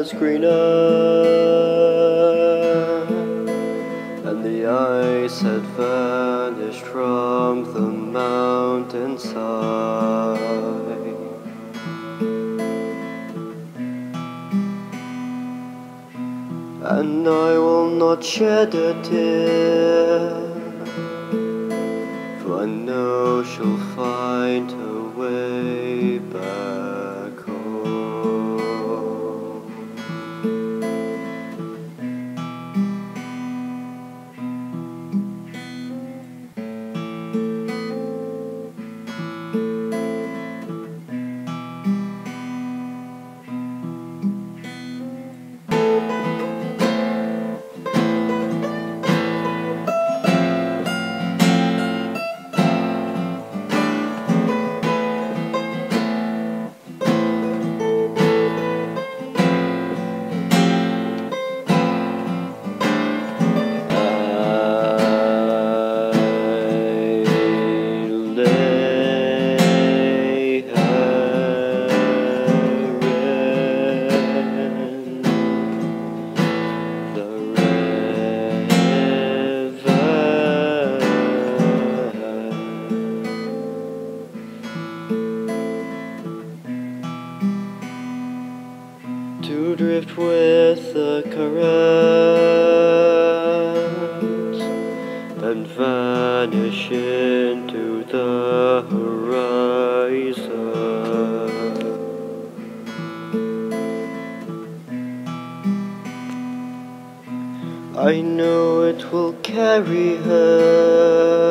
was greener, and the ice had vanished from the mountainside. And I will not shed a tear, for I know she'll find her way back home. To drift with the current and vanish into the horizon. I know it will carry her